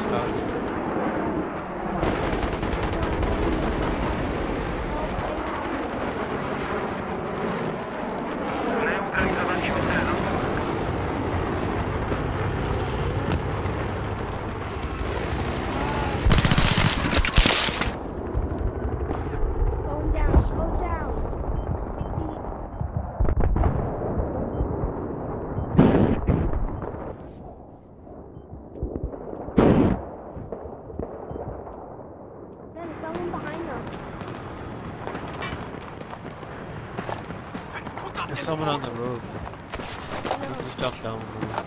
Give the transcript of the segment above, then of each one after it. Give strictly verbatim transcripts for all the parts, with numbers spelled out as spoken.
There's someone on the roof. We just jumped down the roof.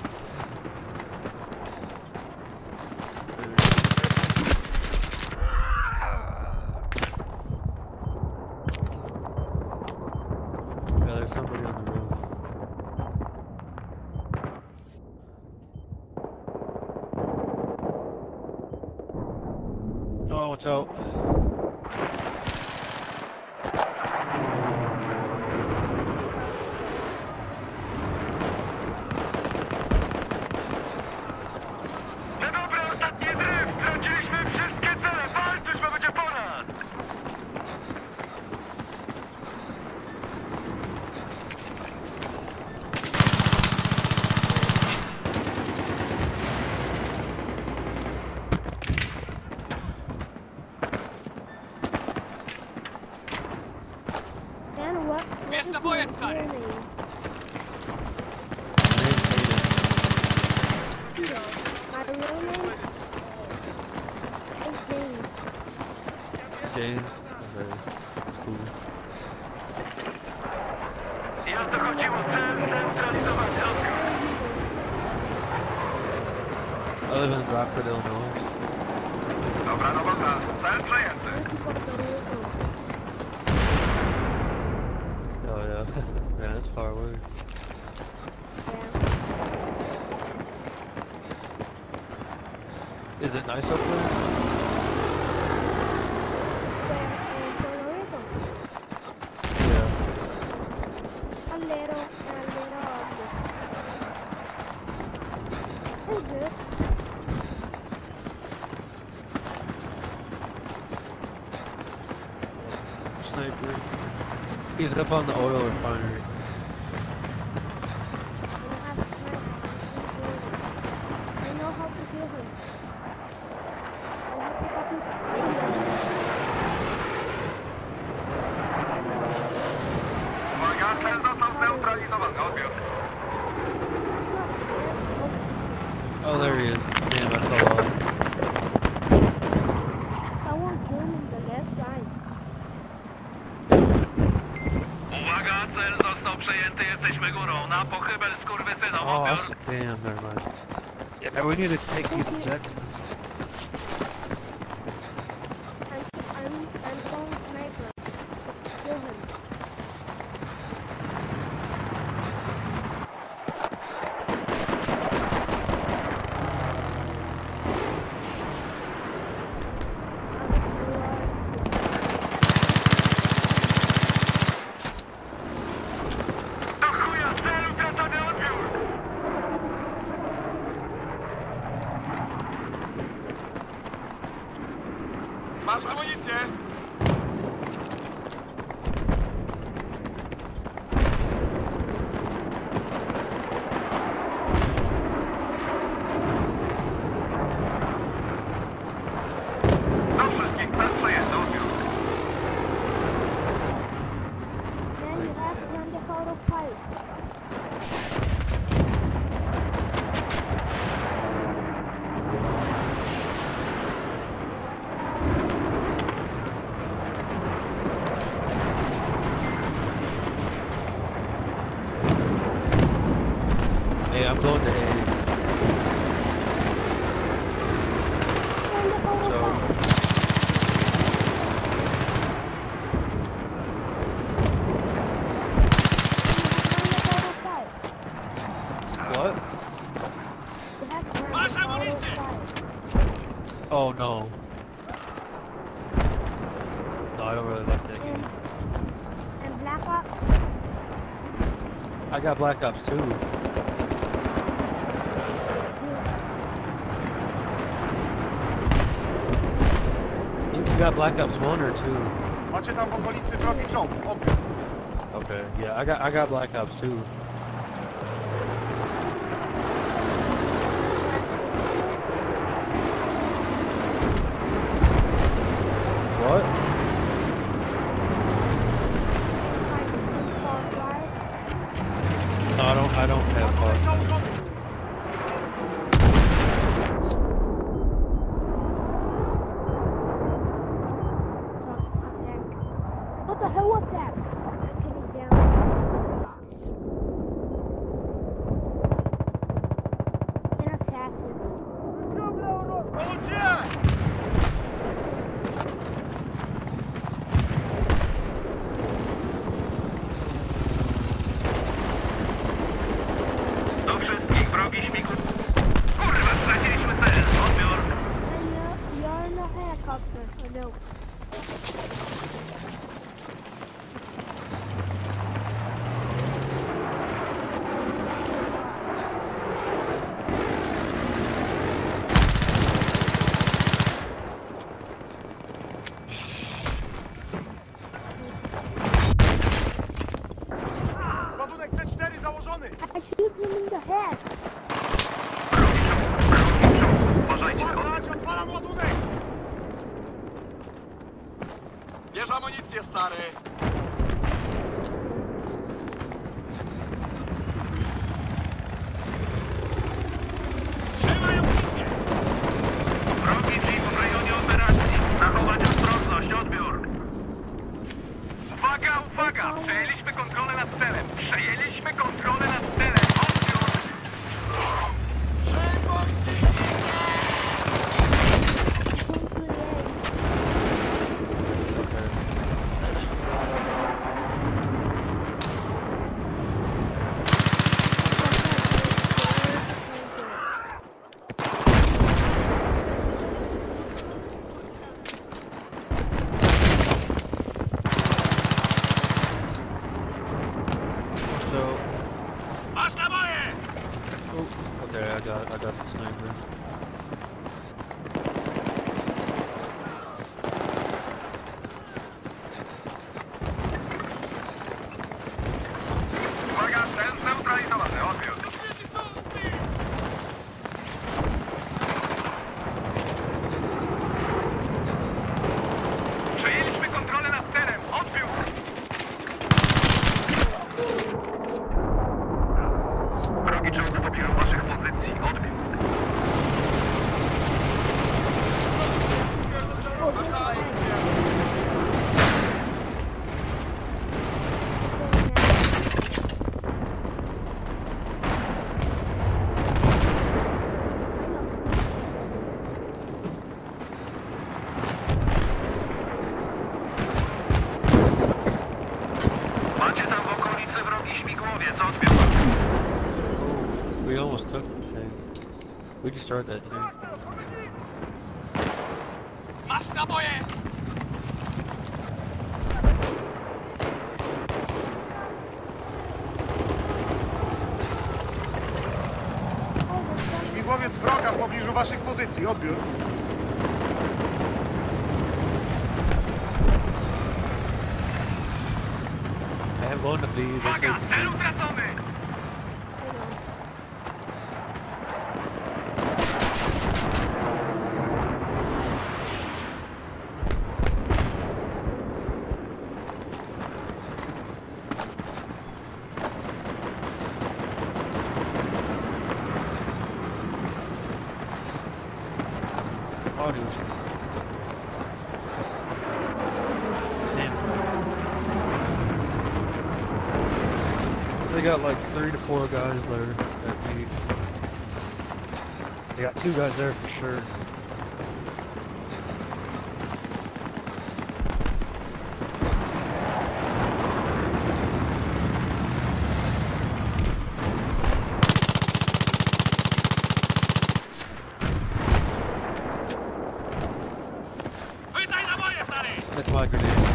Yeah, there's somebody on the roof. Oh, watch out. Jest na boję, stary! James. Cool. I o to chodziło, cel centralizowany, odbiór. I live in Rockford, Illinois. Dobra robota, cel przejęty. Oh yeah, man, it's far away. Is it nice up there? Sniper. He's up on the oil refinery. I know how to kill him. Uwaga, cel został zneutralizowany, odbiór. Oh, there he is. Damn, I fell off. Someone killed him in the left side. Uwaga, cel został przejęty, jesteśmy górą. Na pochybel skurwysynom, Oh, odbiór. damn, never mind. Yeah, we need to take these objectives. I'm, I'm, I'm going sniper. Kill him. Do chuja, cel utracony, odbiór. Masz amunicję? Do wszystkich, cel przejęty, odbiór. Then you have to run the photo fight. Hey, I'm going to A. Run the photo So, fight. what? You have to run Masz the photo amunicję! fight. Oh no. No, I don't really like that game. And Black Ops. I got Black Ops two. got Black Ops one or two? Macie tam w okolicy wrogi czołg. Odbiór. Okay, yeah, I got I got Black Ops two. What? No, I don't I don't have Ładunek fun. założony. What the hell was that? I'm getting down. An assassin. Ludzie! Do wszystkich wrogi śmigł. Kurwa, straciliśmy cel. Odbiór. And you're, you're in a helicopter. Oh no. Ładunek C cztery założony. I shoot him in the head. Uważajcie, odbiór. Uważać, odpalam ładunek. Bierz amunicję, stary! Trzymaj amunicję. Wrogi jeep w rejonie operacji. Zachować ostrożność. Odbiór. Uwaga, uwaga! Przejęliśmy kontrolę nad celem. Przejęliśmy kontrolę nad celem. Odbiór. So, Masz naboje! oh, okay, I got I got the sniper. Uwaga, cel zneutralizowany. Odbiór. Przejęliśmy kontrolę nad celem. Odbiór. Wrogi czołg dobił waszych pozycji. Odbiór. Macie tam w okolicy wrogi śmigłowiec. Odbiór. We almost took the thing. We just started that thing. Masz naboje! Śmigłowiec wroga w pobliżu waszych pozycji. Odbiór. I have one of these. I Uwaga, think- cel utracony. Audio. Damn. They got like three to four guys there at me. They got two guys there for sure. Wydaj naboje, stary. That's my grenade.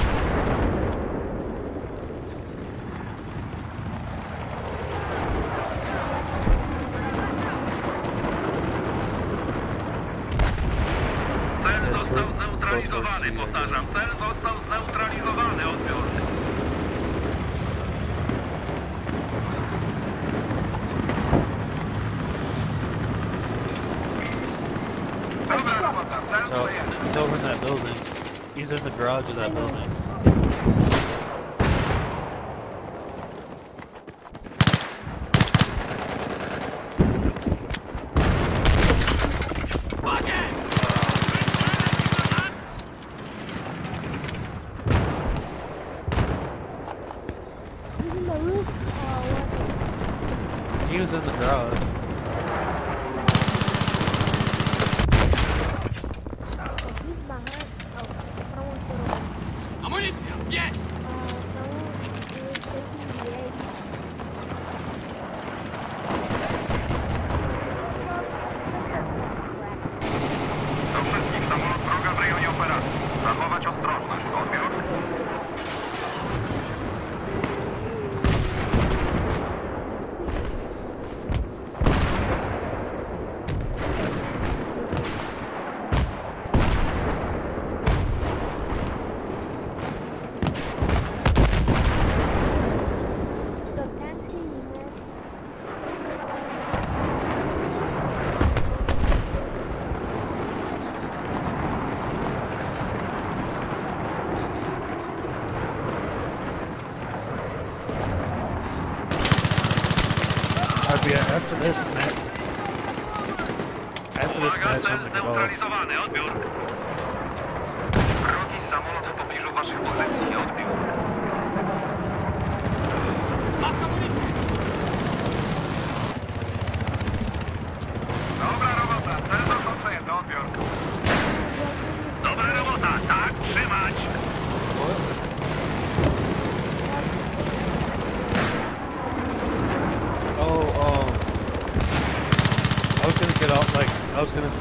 Cel został zneutralizowany. zneutralizowany, powtarzam. Cel został zneutralizowany, odbiór. Dobra robota, cel So, przejęty. he's over in that building. He's in the garage of that building. He's in the roof or what? He was in the garage. Oh, he's behind. Oh, someone put him. Amunicja! Jest! Uh, someone is taking the egg. Do wszystkich, samolot wroga w rejonie operacji. Zachować ostrożność, odbiór. The taxi, man. I'd be after this, man. After this Uwaga, match, cel I'm gonna go. zneutralizowany, odbiór. Wrogi samolot w pobliżu waszych pozycji, odbiór. Masz amunicję! Dobra robota, cel został przejęty, odbiór. Dobra robota, tak, trzymać. Oh, um, I was gonna get off, like, I was gonna,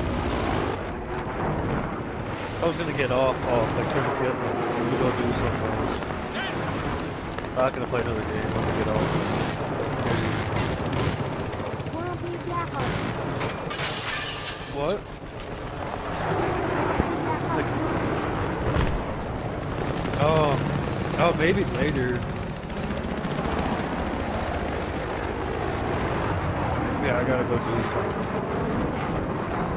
I was gonna get off, off, like, turn the kid, and we go do something else. I'm not gonna play another game, I'm gonna get off. Wanna be Black Ops? What? Black Ops. Oh, oh, maybe later. Yeah, I gotta go do something.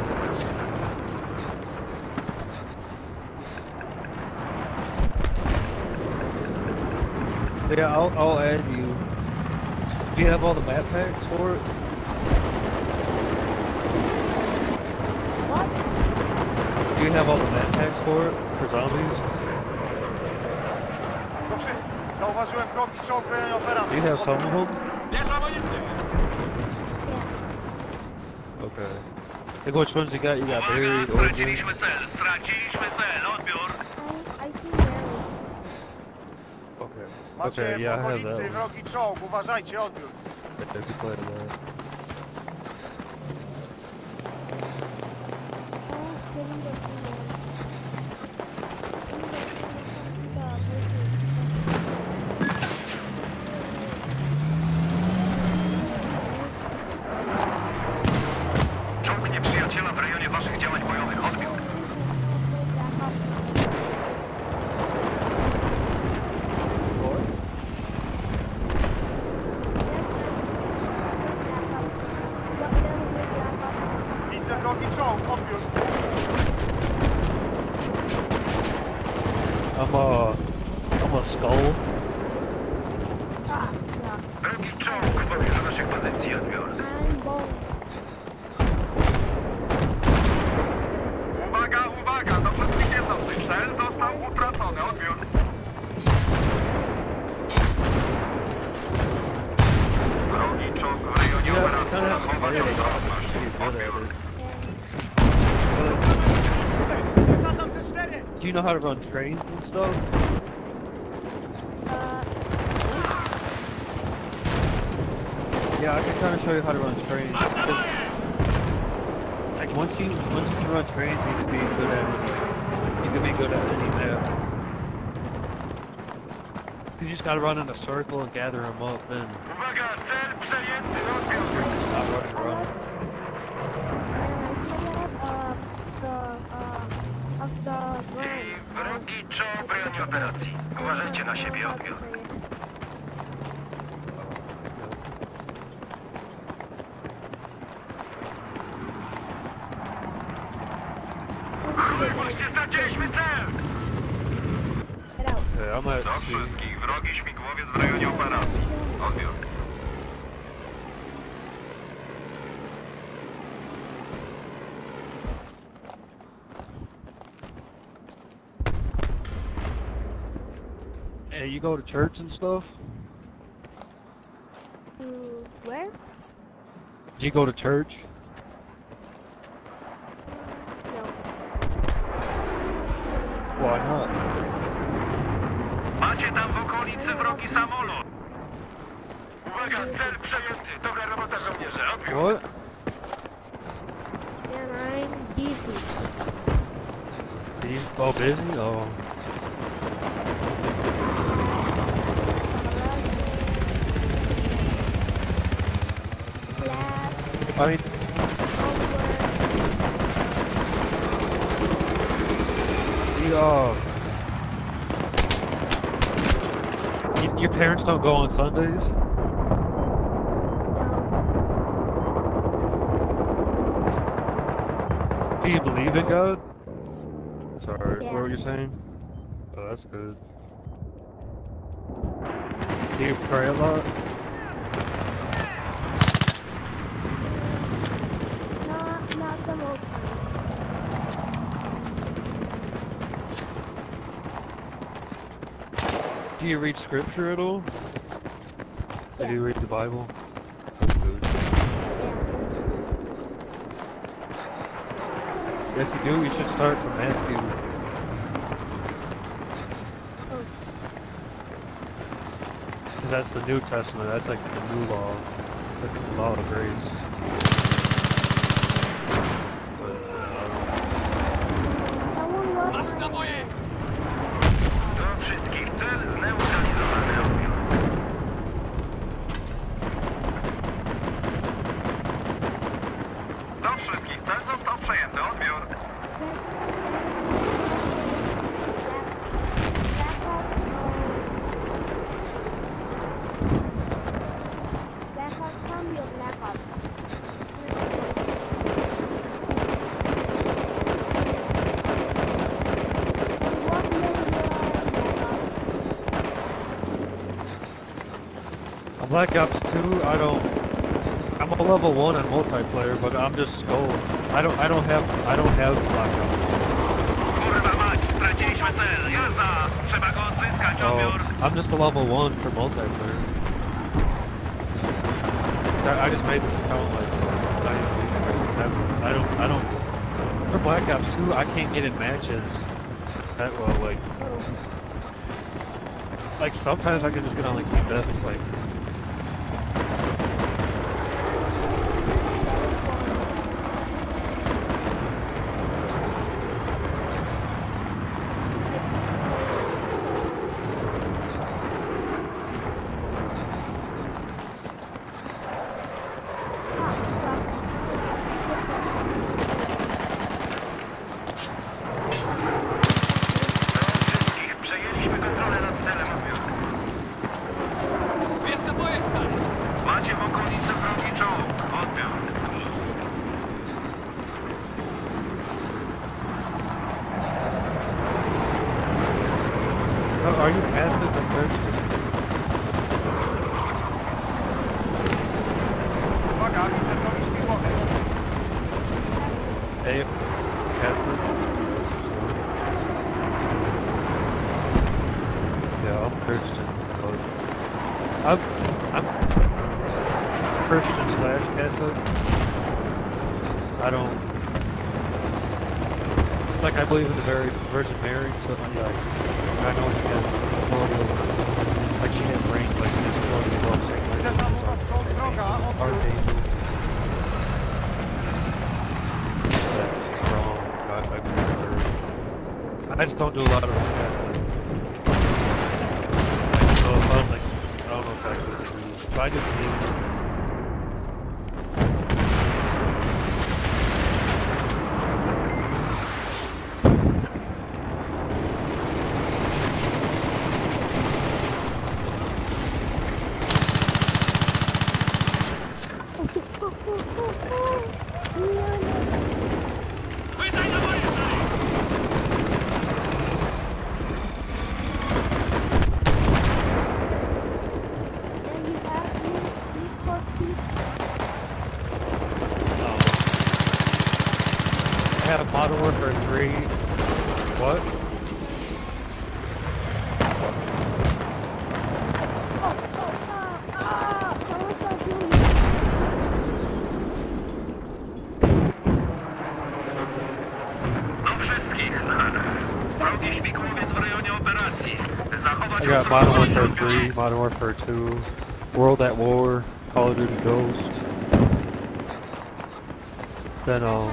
Yeah, I'll, I'll add you. Do you have all the map packs for it? What? Do you have all the map packs for it? For zombies? Do wszystkich. Zauważyłem wrogi czołg w rejonie Do operacji. you have some Odbiór. of them? Bierz amunicję! Yeah. Okay. Like which ones you got? You got Uwaga, buried, origin? straciliśmy cel, straciliśmy cel, odbiór. I, I see Mary. Okay. Macie Okay, w yeah, I have that okolicy one. wrogi czołg. Uważajcie, odbiór. Yeah, declare that. Oh, getting the thing on. Czołg nieprzyjaciela w rejonie waszych działań bojowych, odbiór. What? Widzę wrogi czołg. Odbiór. I'm a, I'm a skull. Wrogi czołg w pobliżu naszych pozycji, odbiór. Uwaga, uwaga, to wszystkich jednostek. Cel został utracony, odbiór. Wrogi czołg w rejonie Yeah, operacji. kind of Zachować have ostrożność, to be good odbiór. at it. Zatam C cztery. Do you know how to run trains and stuff? Yeah, I can kind of show you how to run trains. 'Cause, like once you once you can run trains, you can be good at it. You can be good at any map. You just gotta run in a circle and gather them up, then Uwaga, cel przejęty, odbiór. stop running, running. uh, the uh, of the ground. Właśnie straciliśmy cel! Get out. Yeah, I'm at Do two. wszystkich, wrogi śmigłowiec w rejonie operacji. Odbiór. Hey, you go to church and stuff? To where? Do you go to church? No. Why not? Macie tam w okolicy wrogi samolot. Uwaga, cel przejęty. Dobra robota, żołnierze. Odbiór. What? And I'm busy. Are you oh busy? Oh. Lab, I mean, homework. you, uh, you, your parents don't go on Sundays? Do you believe in God? Sorry, Yeah. what were you saying? Oh, that's good. Do you pray a lot? Not, not the most. Do you read scripture at all? Yeah. Do you read the Bible? That's good. Yeah. If you do, you should start from Matthew. Oh, 'Cause that's the New Testament. That's like the new law. Like the law of grace. But, uh, someone was Masz naboje! Do wszystkich, cel zneutralizowany. Odbiór. Do wszystkich, cel został przejęty. Odbiór. Backup cambio backup. What level on Black Ops two, I don't. I'm a level one on multiplayer, but I'm just gold. I don't. I don't have. I don't have Black Ops. Kurwa mać, straciliśmy cel. Jazda! Trzeba go odzyskać. Oh, Odbiór. I'm just a level one for multiplayer. I I just made this account like. I don't. I don't. For Black Ops two, I can't get in matches that well. Like. Like sometimes I can just get on like team death, like. Do wszystkich, przejęliśmy kontrolę nad celem. Odbiór. Jest naboje w stanie! Macie w okolicy wrogi czołg. Odbiór. Oh, are you passive or Christian? Uwaga, widzę wrogi śmigłowiec. Hey, passive? Yeah, I'm Christian. but I'm, I'm Christian slash Catholic. I don't. It's like I believe in the very Virgin Mary, so I'm like, I know she has authority over, like she has rank, like she has authority above Widzę tam u was czołg wroga. Odbiór. archangels. That's strong. I, I believe in her. I just don't do a lot of Catholic. So if I'm like, I don't know if that's what it is. But I just believe in her. Chwytaj naboje w stanie! have Modern Warfare three. What? I got Modern Warfare three, Modern Warfare two, World at War, Call of Duty Ghost. Then uh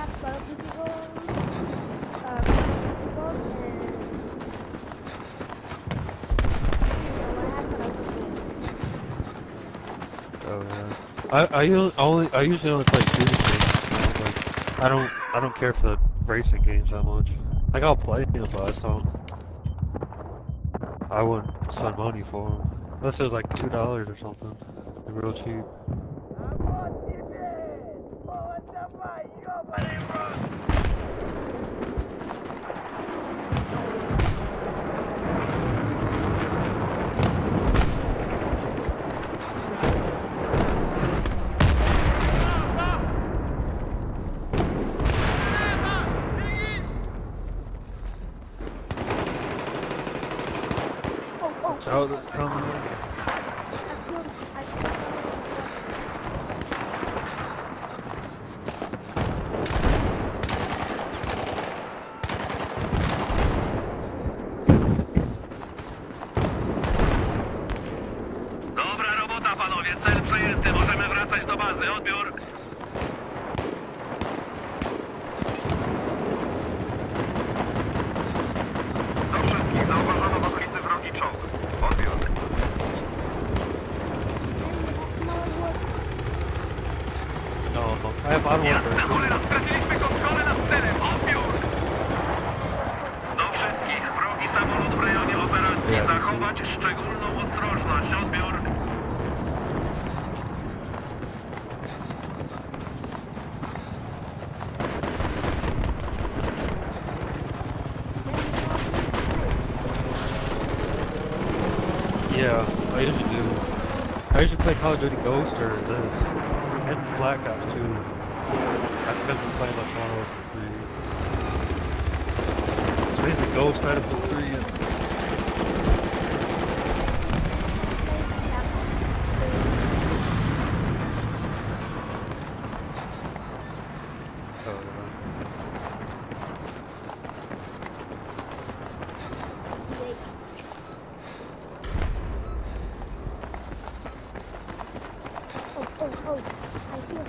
oh yeah. I I usually only I usually only play shooting games. Like I don't I don't care for the racing games that much. Like I'll play them, but I just don't. I wouldn't spend money for them unless it was like two dollars or something. They're real cheap. Oh, that's coming in. Dobra robota, panowie. Cel przejęty. Możemy wracać do bazy. Odbiór. Do wszystkich. Zauważono w okolicy wrogi czołg. Odbiór. No, I have Modern Jasne, Warfare. cholera, straciliśmy kontrolę nad celem. Odbiór. Do wszystkich. Wrogi samolot w rejonie operacji. Ja. Zachować szczególną ostrożność. Odbiór. Yeah, I usually do. I usually play Call of Duty Ghost or this. And Black Ops two. I've been playing much Modern Warfare three. It's mainly Ghost out of the three. And oh, yeah. Oh, oh, oh, I feel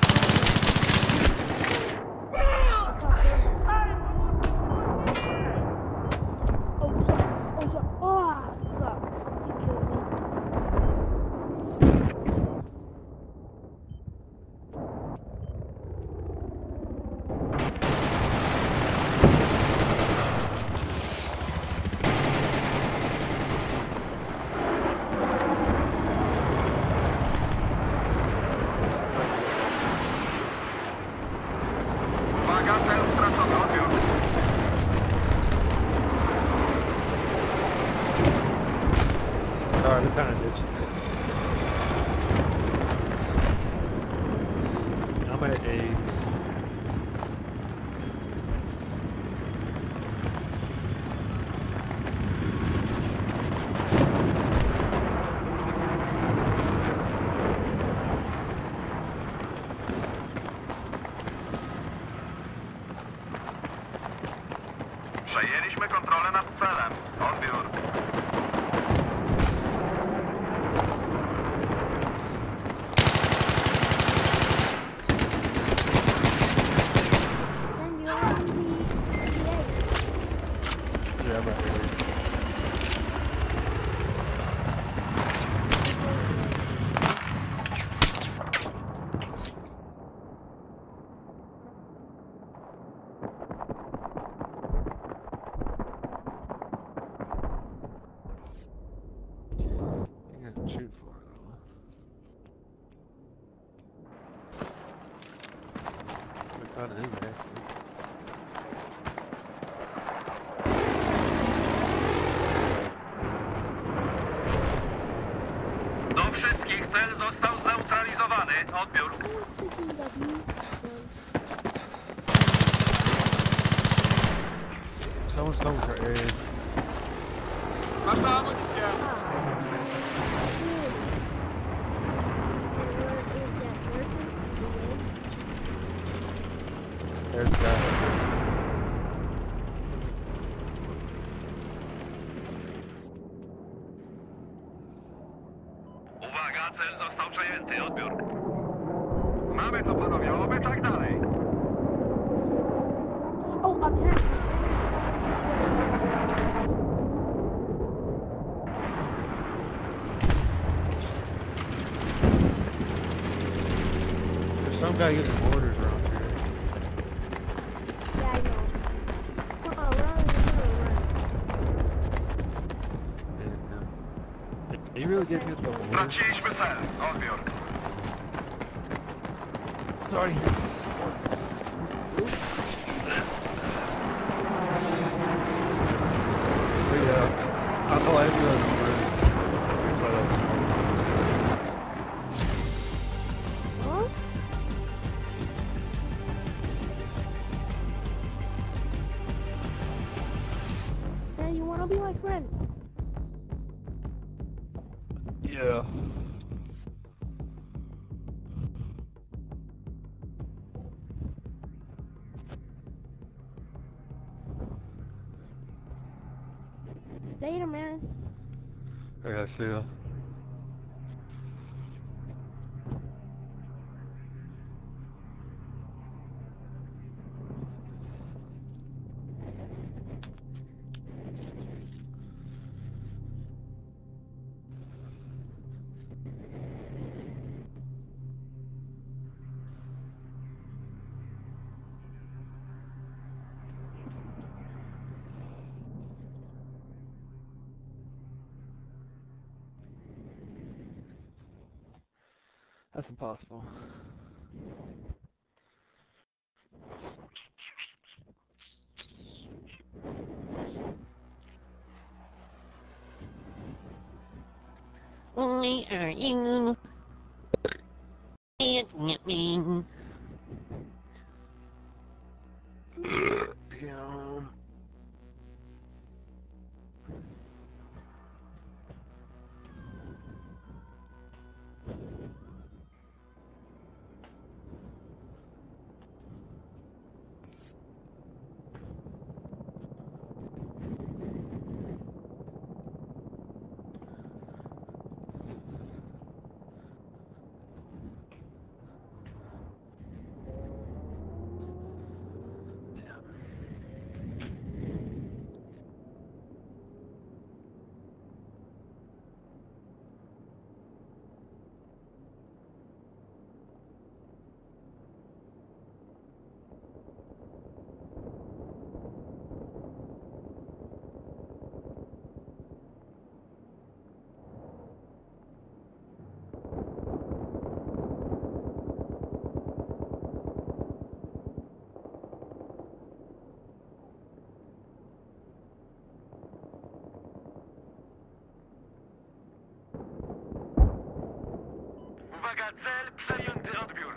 Sorry, we kind of ditched it. I'm at A. Przejęliśmy kontrolę nad celem. Odbiór. Yeah, I'm at A. You can shoot for it though. We found him actually. Do wszystkich, cel został zneutralizowany. Odbiór. Some areas. Masz tam amunicję. There's that. Uwaga, cel został przejęty. Odbiór. Mamy to, panowie. Oby tak dalej. Oh, up here. There's some guy using mortars around here. Yeah, I know. Come on, run, run, run. Yeah. Are you really getting this with mortars? Straciliśmy cel. Odbiór. Sorry. But yeah, I know everyone's mortars. Huh? Hey, you wanna be my friend? Yeah. Later, man. Okay, see ya. That's impossible. Why are you admitting? Yeah. Uwaga, cel przejęty. Odbiór.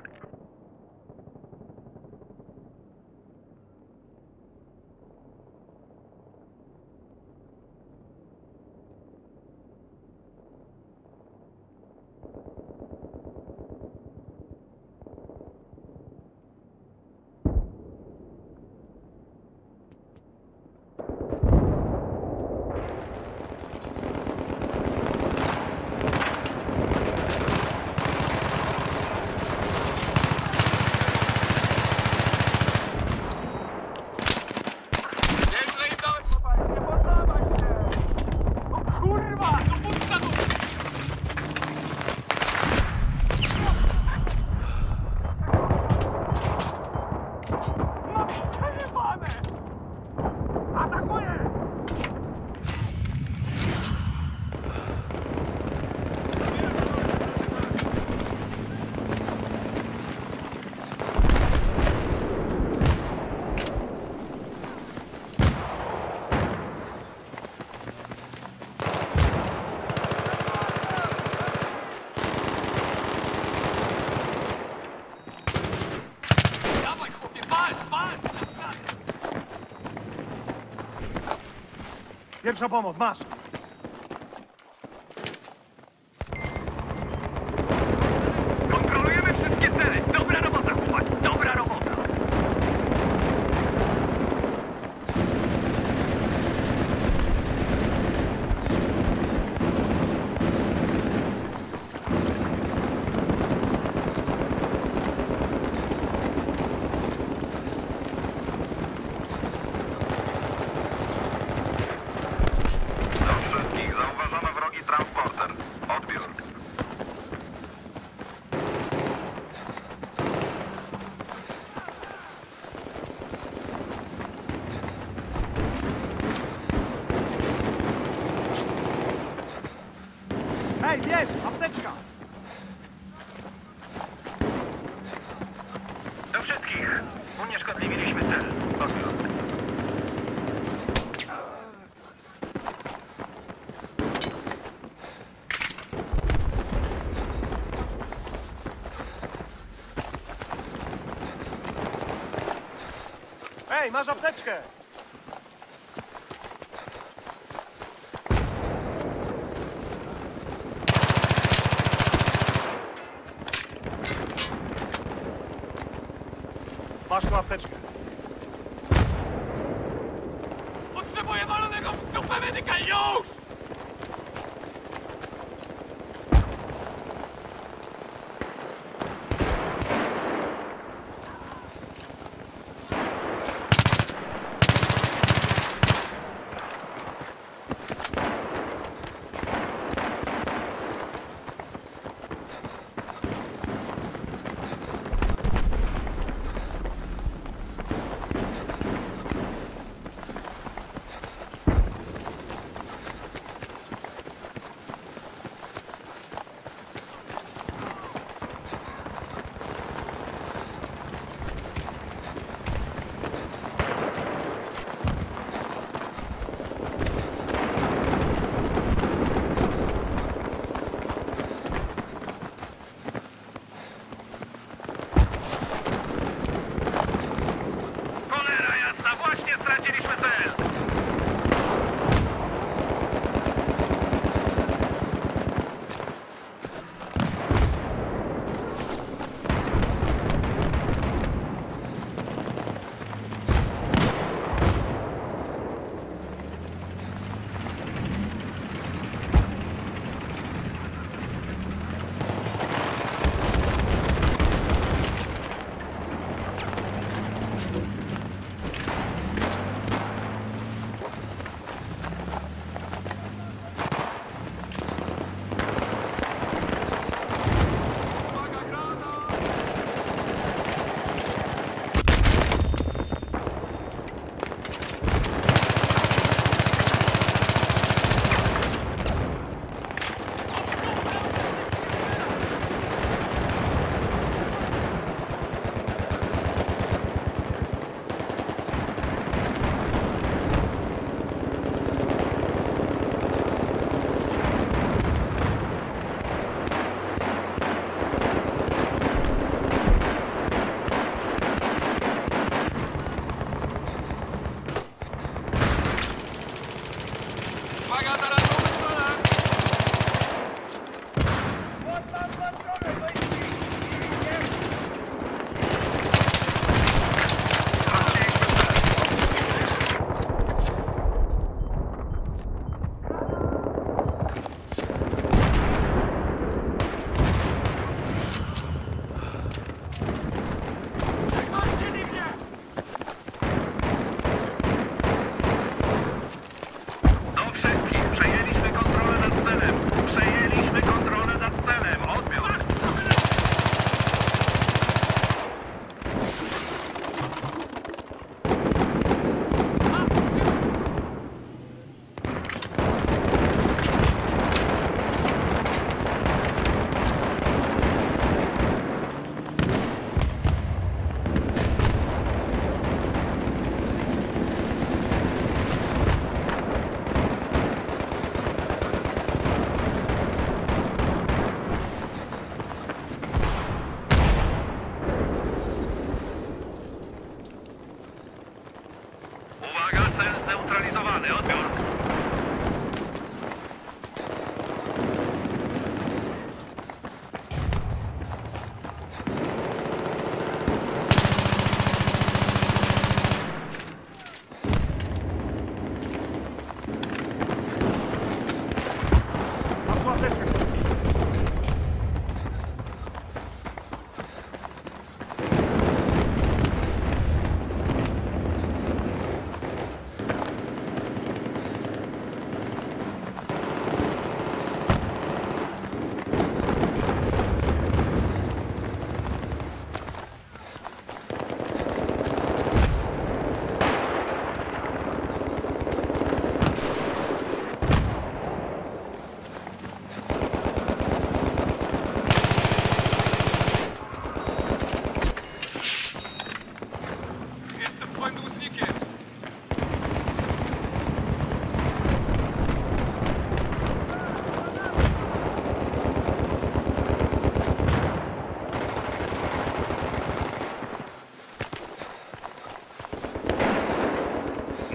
Pierwsza pomoc, masz! Kontrolujemy wszystkie cele. Dobra robota, chłopaki. Dobra robota. Do wszystkich zauważono wrogi transporter. Odbiór. Hej, bierz! Apteczka! Do wszystkich. Unieszkodliwiliśmy cel. Odbiór. Hej, masz apteczkę! Masz tu apteczkę. Potrzebuję walonego w dupę medyka już!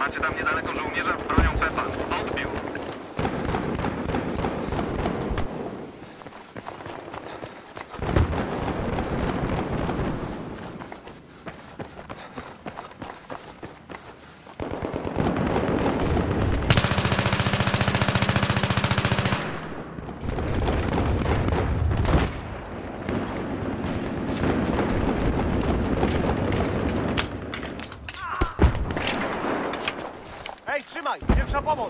Macie tam niedaleko żołnierza z bronią Pepa. Odbiór. Hej, trzymaj! Pierwsza pomoc!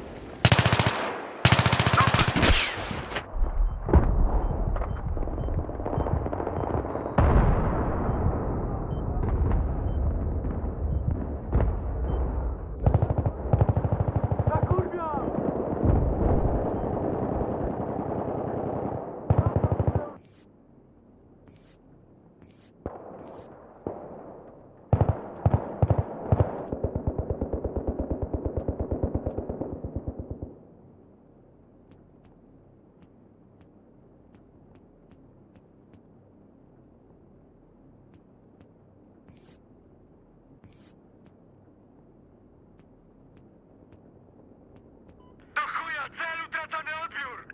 Do chuja, cel utracony, odbiór!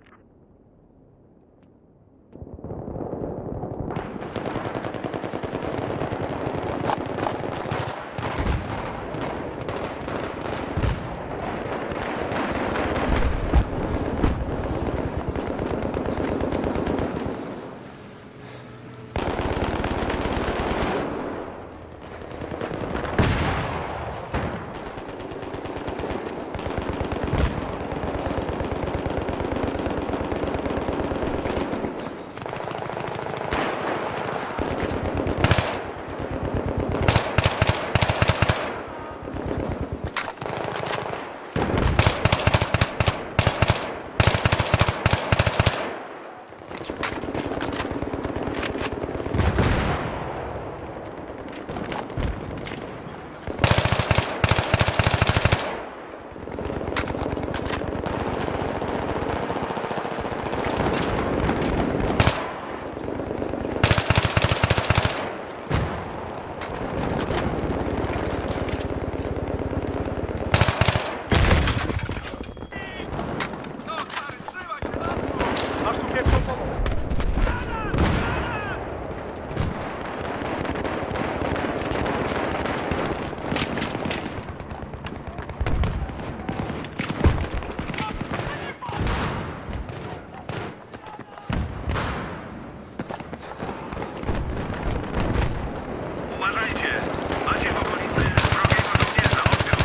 Masz tu pierwszą pomoc! Uważajcie! Macie w okolicy wrogiego żołnierza, odbiór!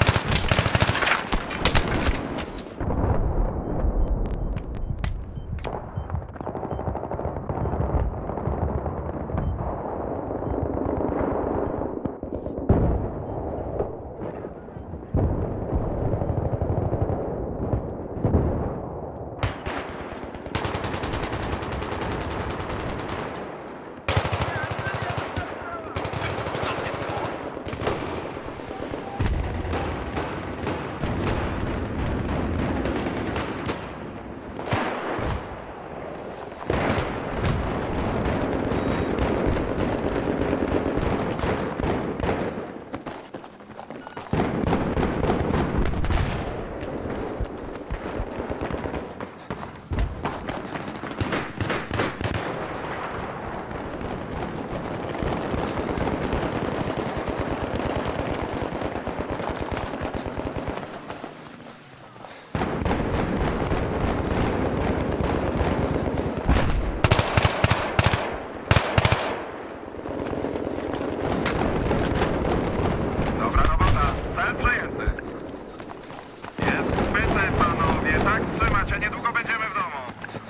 Dobra robota, cel przejęty. Jest zbyte, panowie, tak trzymać, a niedługo będziemy w domu.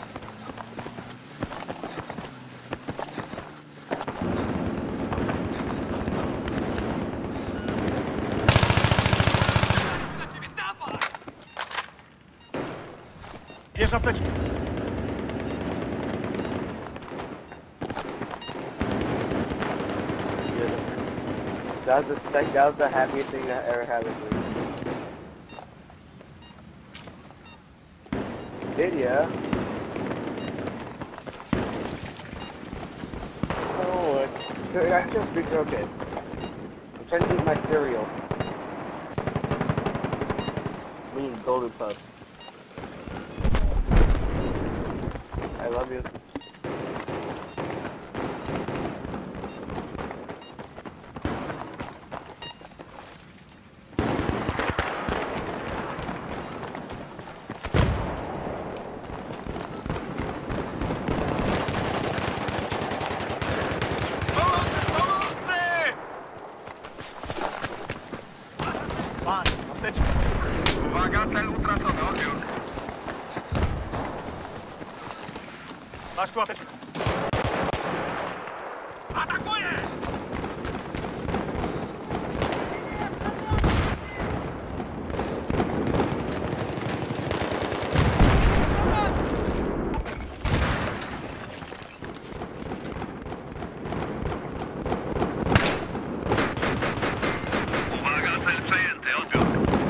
Bierz apteczkę! That was the that was the happiest thing that ever happened to me. Did ya? Oh, I feel pretty okay. I'm trying to eat my cereal. mean golden puff. I love you. Pan, apteczka. Uwaga, cel utracony, odbiór. Masz tu apteczkę. Atakuje! Uwaga, cel przejęty, odbiór.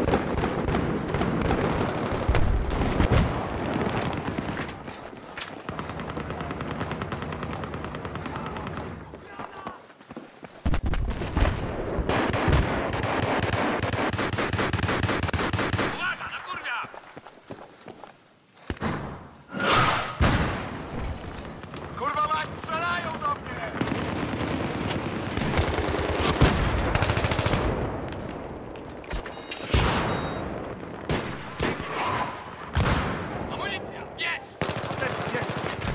Uwaga, na kurwia! Kurwa mać, strzelają do mnie! Amunicja, jedź! Apteczka, nie.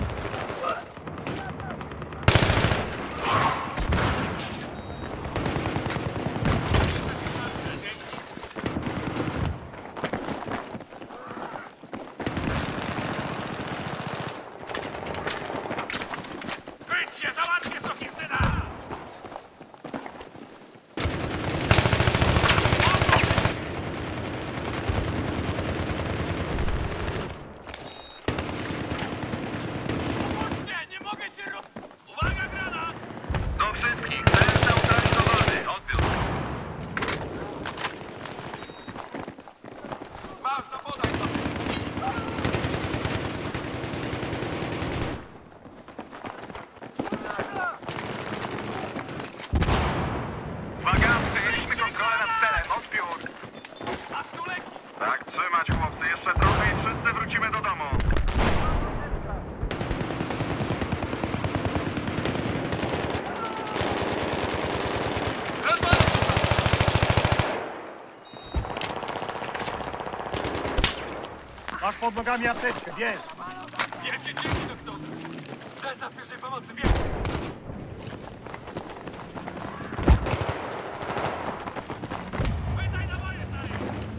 Wyjdźcie, załatwię sokinsyna! Pomóżcie, nie mogę się ro... Uwaga, granat! Do wszystkich, cel neutralizowany, odbiór. Ważna, podaj sobie. Uwaga, przejęliśmy kontrolę nad celem, odbiór. A tu leki! Tak trzymać, chłopcy, jeszcze trochę i wszyscy wrócimy do domu. Masz pod nogami apteczkę, bierz. Wielkie dzięki, doktorze. Zestaw pierwszej pomocy, wiem. Pytaj na moje stary.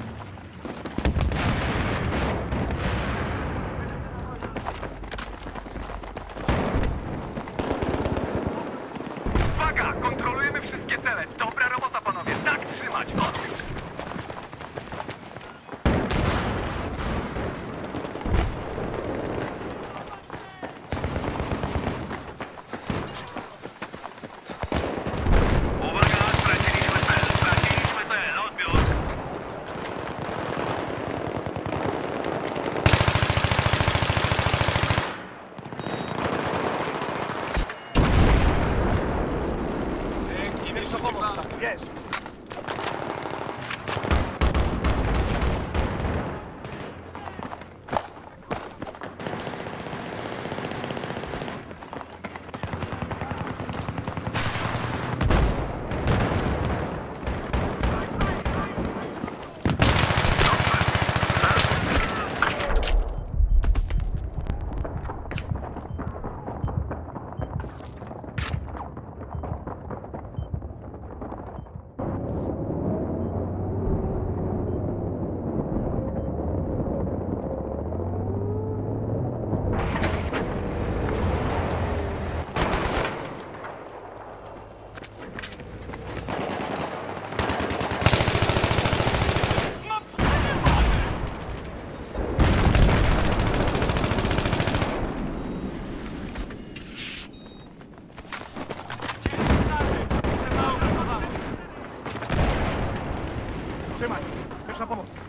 Uwaga, kontrolujemy wszystkie cele. Dobra robota, panowie. Tak trzymać, odbiór. Uwaga, straciliśmy cel, straciliśmy cel, odbiór. Dzięki, Pierwsza pomoc, tak, bierz. Trzymaj. Pierwsza pomoc.